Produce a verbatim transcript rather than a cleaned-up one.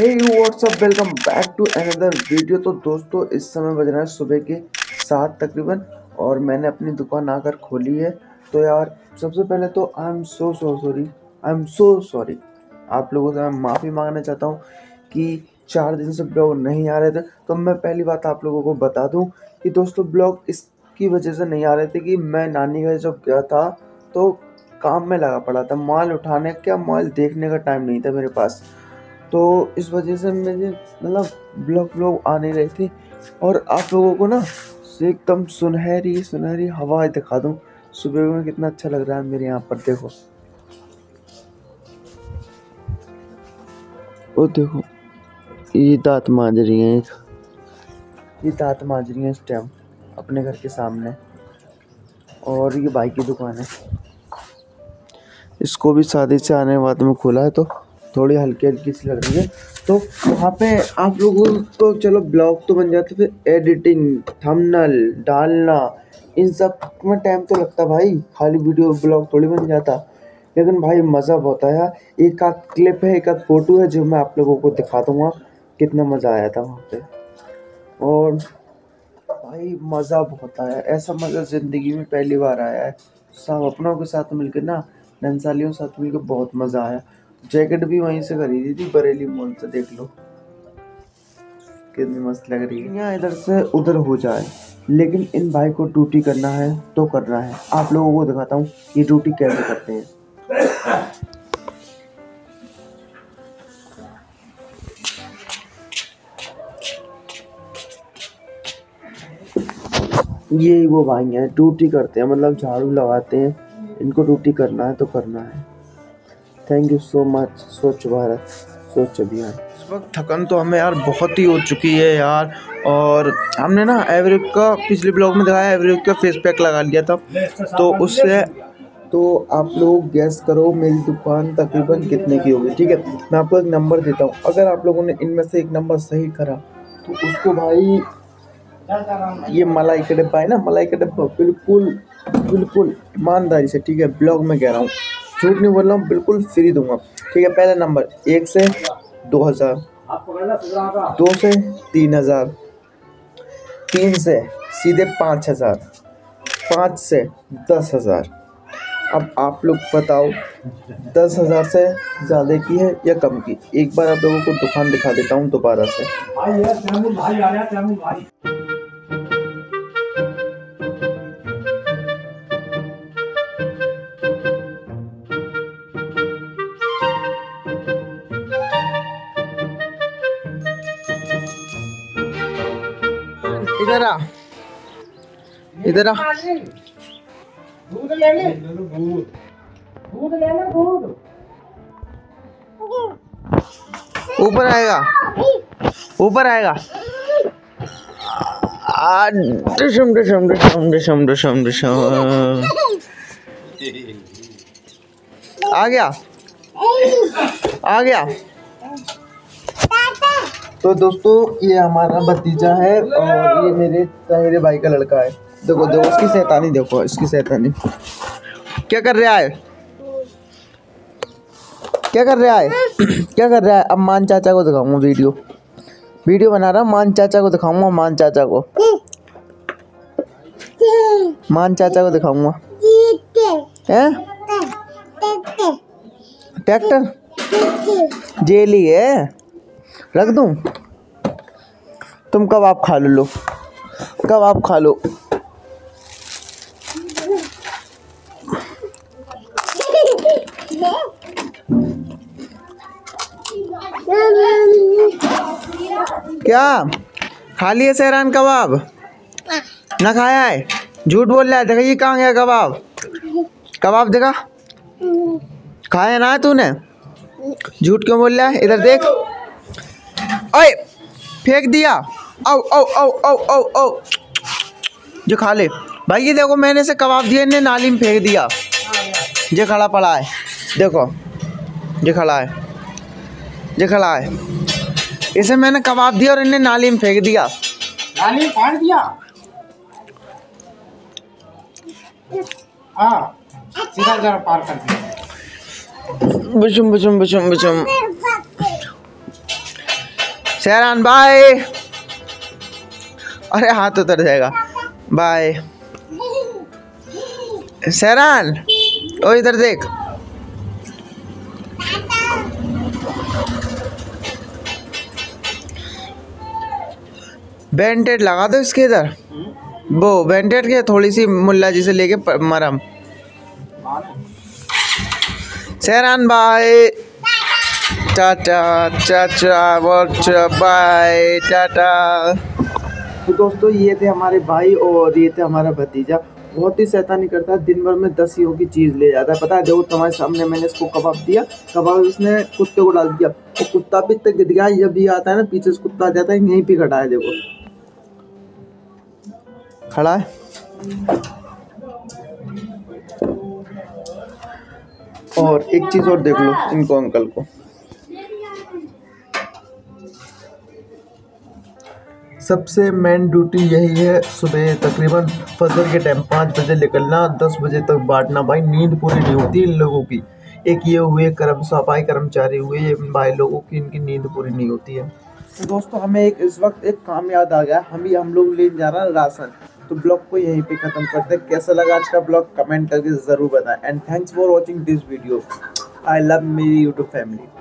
Hey you what's up, welcome back to another video. तो दोस्तों इस समय बज रहा है सुबह के सात तकरीबन और मैंने अपनी दुकान आकर खोली है। तो यार सबसे पहले तो I am so so sorry I am so sorry आप लोगों से मैं माफ़ी मांगना चाहता हूँ कि चार दिन से ब्लॉग नहीं आ रहे थे। तो मैं पहली बात आप लोगों को बता दूँ कि दोस्तों ब्लॉग इसकी वजह से नहीं आ रहे थे कि मैं नानी घर जब गया था तो काम में लगा पड़ा था, माल उठाने क्या माल देखने का टाइम नहीं था मेरे पास। तो इस वजह से मुझे मतलब ब्लॉग व्लॉग आ नहीं रहे थे। और आप लोगों को ना एकदम सुनहरी सुनहरी हवा दिखा दूँ सुबह में, कितना अच्छा लग रहा है मेरे यहाँ पर। देखो वो देखो, ये दांत मांज रही हैं, एक ये दांत मांज रही हैं इस टाइम अपने घर के सामने। और ये भाई की दुकान है, इसको भी शादी से आने के बाद में खोला है तो थोड़ी हल्की हल्की सी लग रही है। तो वहाँ पे आप लोगों को चलो ब्लॉग तो बन जाते, फिर एडिटिंग थंबनेल डालना इन सब में टाइम तो लगता भाई, खाली वीडियो ब्लॉग थोड़ी बन जाता। लेकिन भाई मज़ा बहुत आया। एक आध क्लिप है, एक आध फोटो है जो मैं आप लोगों को दिखा दूँगा कितना मज़ा आया था वहाँ पे। और भाई मज़ा बहुत आया, ऐसा मज़ा ज़िंदगी में पहली बार आया है। सब अपनों के साथ मिलकर ना, नंसालियों के साथ मिलकर बहुत मज़ा आया। जैकेट भी वहीं से खरीदी थी, बरेली मॉल से, देख लो कितनी मस्त लग रही है। यहाँ इधर से उधर हो जाए लेकिन इन भाई को ड्यूटी करना है तो करना है। आप लोगों को दिखाता हूँ ये ड्यूटी कैसे करते हैं। ये वो भाई हैं ड्यूटी करते हैं, मतलब झाड़ू लगाते हैं। इनको ड्यूटी करना है तो करना है। थैंक यू सो मच स्वच्छ भारत स्वच्छ अभियान। इस वक्त थकन तो हमें यार बहुत ही हो चुकी है यार। और हमने ना एवरेज का पिछले ब्लॉग में दिखाया, एवरेज का फेस पैक लगा लिया था। तो उससे तो आप लोग गैस करो मेरी दुकान तकरीबन कितने की होगी। ठीक है, मैं आपको एक नंबर देता हूँ, अगर आप लोगों ने इनमें से एक नंबर सही करा तो उसको भाई ये मलाई का डिब्बा है ना, मलाई का डिब्बा बिल्कुल बिल्कुल ईमानदारी से, ठीक है ब्लॉग में कह रहा हूँ, झूठ नहीं बोल रहा हूँ, बिल्कुल फ्री दूंगा। ठीक है, पहला नंबर एक से दो हज़ार, दो से तीन हज़ार, तीन से सीधे पाँच हज़ार, पाँच से दस हज़ार। अब आप लोग बताओ दस हज़ार से ज़्यादा की है या कम की। एक बार आप लोगों को दुकान दिखा देता हूँ दोबारा से। इधर आ, इधर आ, दूध ले ले, दूध दूध ले ले, दूध ऊपर आएगा, ऊपर आएगा। आ डिशम डिशम डिशम डिशम डिशम डिशम आ गया आ गया। तो दोस्तों ये हमारा भतीजा है और ये मेरे ताहिरे भाई का लड़का है। देखो देखो इसकी शैतानी, देखो इसकी शैतानी क्या कर रहा है, क्या कर रहा है क्या कर रहा है। अब मान चाचा को दिखाऊंगा, वीडियो वीडियो बना रहा हूँ, मान चाचा को दिखाऊंगा, मान चाचा को मान चाचा को दिखाऊंगा। हैं ट्रैक्टर जेली है, रख दूं, तुम कबाब खा लो, लो कबाब खा लो। क्या खा लिए सहरान कबाब? ना खाया है, झूठ बोल रहा है। देखा ये कहाँ गया कबाब, कबाब देखा, खाया ना है तूने, झूठ क्यों बोल रहा है। इधर देख, ओए फेंक दिया, औ औ औ औ औ औ जो खा ले भाई। ये देखो मैंने से कबाब दिए, इन्हें नाली में फेंक दिया। ये खड़ा पड़ा है, देखो ये खड़ा है, ये खड़ा है, इसे मैंने कबाब दिया और इन्हें नाली में फेंक दिया। नाली फाड़ दिया। हाँ सीधा जरा पार कर दिया। बुचुम बुचुम बुचुम बुचुम शेरान बाय। अरे हाथ उतर जाएगा। बाय शेरान, ओ इधर देख। बैंडेड लगा दो इसके इधर, वो बैंडेड के थोड़ी सी मुल्ला जी से लेके मरम। शेरान बाय, टाटा चाचा व्हाट्सअप बाय टाटा। तो दोस्तों ये थे हमारे भाई और ये थे हमारा भतीजा। बहुत ही शैतानी करता है, दिन भर में दस ईओ की चीज़ ले जाता है। पता है देखो तुम्हारे सामने मैंने इसको कबाब दिया, कबाब इसने कुत्ते को डाल दिया, और कुत्ता भी तक गिर गया। जब ये आता है ना पीछे से कुत्ता आ जाता है, यहीं पे खड़ा है देखो, खड़ा है। और एक चीज़ और देख लो इनको, अंकल को सबसे मेन ड्यूटी यही है, सुबह तकरीबन फजर के टाइम पाँच बजे निकलना, दस बजे तक बांटना। भाई नींद पूरी नहीं होती इन लोगों की। एक ये हुए कर्म सफाई कर्मचारी हुए ये भाई लोगों की, इनकी नींद पूरी नहीं होती है। तो दोस्तों हमें एक इस वक्त एक काम याद आ गया, हम ही हम लोग लेने जा रहे हैं राशन। तो ब्लॉग को यहीं पे ख़त्म करते हैं। कैसा लगा आज का ब्लॉग कमेंट करके ज़रूर बताएं। And thanks for watching this video. I love मेरी यूट्यूब फैमिली।